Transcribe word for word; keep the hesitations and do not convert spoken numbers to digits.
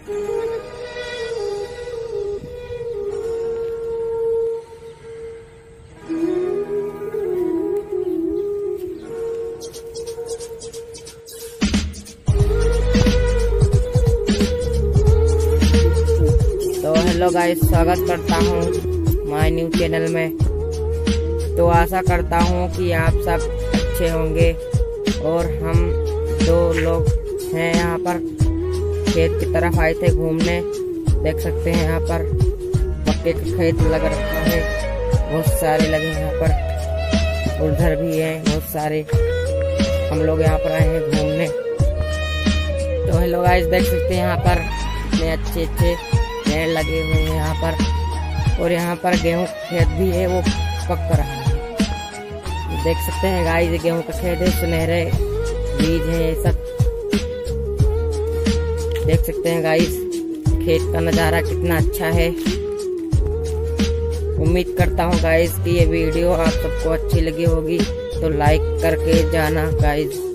तो hello guys, स्वागत करता हूँ माय न्यू चैनल में। तो आशा करता हूँ कि आप सब अच्छे होंगे। और हम दो लोग हैं यहाँ पर खेत की तरफ आए थे घूमने। देख सकते हैं यहाँ पर मक्के का खेत लग रखा है, बहुत सारे लगे यहाँ पर, उधर भी हैं बहुत सारे। हम लोग यहाँ पर आए हैं घूमने। तो हेलो गाइस, देख सकते हैं यहाँ पर इतने अच्छे अच्छे पेड़ लगे हुए हैं यहाँ पर। और यहाँ पर गेहूं का खेत भी है, वो पक रहा है। देख सकते हैं गाइस, ये गेहूं का खेत है, सुनहरे बीज है ये सब। देख सकते हैं गाइस, खेत का नज़ारा कितना अच्छा है। उम्मीद करता हूँ गाइस कि ये वीडियो आप सबको अच्छी लगी होगी, तो लाइक करके जाना गाइस।